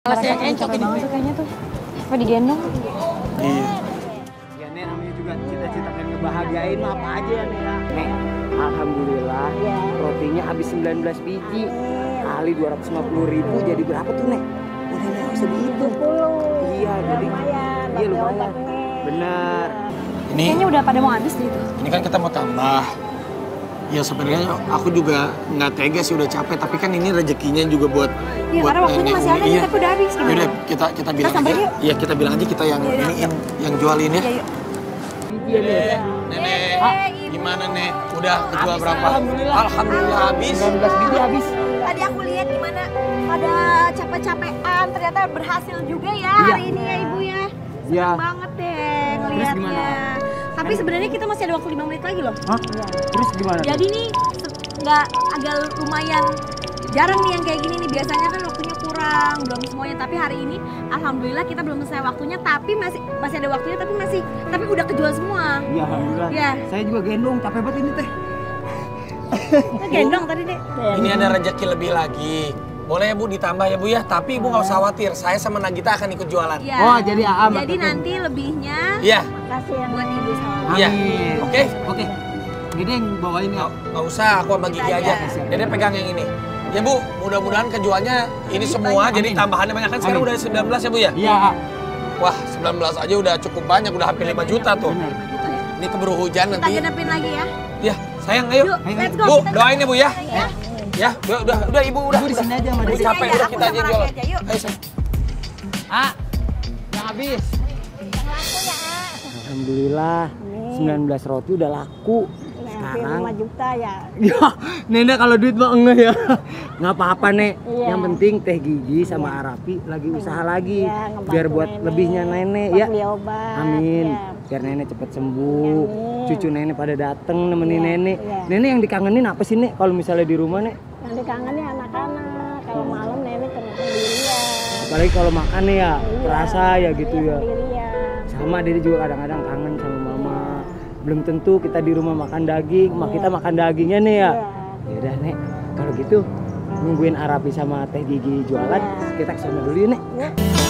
Kelas yang encok ini kayaknya tuh. Apa digendong? Iya. Ya Nek, namanya juga cita-cita pengen ngebahagiain mah apa aja ya Nek ya. Nek, alhamdulillah rotinya habis 19 biji. Kali 250.000 jadi berapa tuh Nek? Udah Nek, harus dihitung. Iya, jadi iya lumayan. Benar. Ini Kayaknya udah pada mau habis gitu. ini kan kita mau tambah. Ya sebenarnya aku juga nggak tega sih, udah capek, tapi kan ini rezekinya juga buat Iya, karena waktunya masih ada nih, tapi udah habis gimana? Yaudah, kita bilang sampai aja. yuk. Iya, kita bilang aja kita yang iniin, yang jualin ya. Iya, yuk. Iya Nek. Nenek, gimana Nek? Udah kejual berapa? Alhamdulillah. Alhamdulillah habis. 19 biji habis. Tadi aku lihat gimana pada capek-capekan ternyata berhasil juga ya Iya. hari ini ya Ibu ya. Iya. Senang banget deh ngelihatnya. gimana? Tapi sebenarnya kita masih ada waktu 5 menit lagi loh. Hah? Terus gimana? Jadi nih nggak agak lumayan jarang nih yang kayak gini nih. Biasanya kan waktunya kurang, belum semuanya. Tapi hari ini alhamdulillah kita belum selesai waktunya, tapi masih ada waktunya, tapi udah kejual semua. Iya, alhamdulillah. Iya. Saya juga gendong, capek banget ini teh. Kita gendong tadi deh. Ini ada rezeki lebih lagi. Boleh ya Bu ditambah ya Bu ya, tapi Ibu nggak usah khawatir. Saya sama Nagita akan ikut jualan. Iya. Oh, jadi AA Jadi maksudnya. nanti lebihnya Iya. buat Ibu sama. Iya. Amin. Oke. Oke. Ini yang bawain ya. Nggak usah, aku bagi Gigi aja. Dede pegang yang ini. Ya Bu, mudah-mudahan kejualnya ini semua, jadi tambahannya banyak kan sekarang Amin. udah 19 ya Bu ya? Iya. Wah, 19 aja udah cukup banyak, udah hampir 5 juta tuh. Benar. Ini keburu hujan Kita nanti. genepin lagi ya. Ya, sayang ayo. Yuk, let's go. Bu, Kita doain ya Bu ya. Ya. Ya, udah Ibu udah. Ibu di sini aja sama Ibu Dede. capek, aja, udah aku kita aja sama jualan. Raffi aja, yuk. Ayo, sayang. Yang habis. Alhamdulillah. 19 roti udah laku. Sekarang 5 juta ya. ya, Nenek kalau duit mah enggak ya. Nggak apa-apa, Nek. Iya. Yang penting Teh Gigi sama Arapi lagi usaha lagi. Iya, ngebantu Biar buat nenek, lebihnya Nenek buat ya. beli obat, Amin. ya. Biar Nenek cepet sembuh. Amin. Cucu Nenek pada dateng nemenin Iya, Nenek. iya. Nenek yang dikangenin apa sih, Nek? Kalau misalnya di rumah, Nek? Yang dikangenin anak-anak. Kalau malam nenek sendirian. Apalagi kalau makan nih ya, Iya, terasa ya gitu ya. Sendirian. Sama Dede juga kadang-kadang kangen sama Mama. Belum tentu kita di rumah makan daging, mak kita makan dagingnya nih ya. Ya udah Nek, kalau gitu nungguin Arapi sama Teh Gigi jualan, kita kesana dulu ya Nek. Ya.